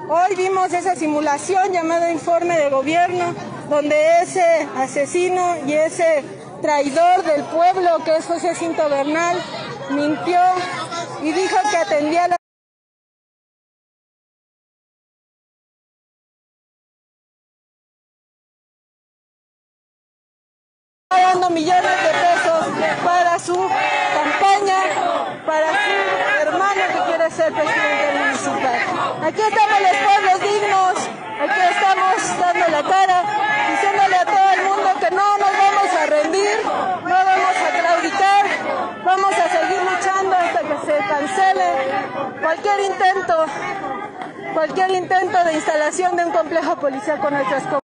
Hoy vimos esa simulación llamada informe de gobierno, donde ese asesino y ese traidor del pueblo, que es José Cinto Bernal, mintió y dijo que atendía a la dando millones de pesos para su campaña, para su hermano que quiere ser presidente municipal. Aquí estamos los pueblos dignos, aquí estamos dando la cara, diciéndole a todo el mundo que no nos vamos a rendir, no vamos a claudicar, vamos a seguir luchando hasta que se cancele cualquier intento de instalación de un complejo policial con nuestras comunidades.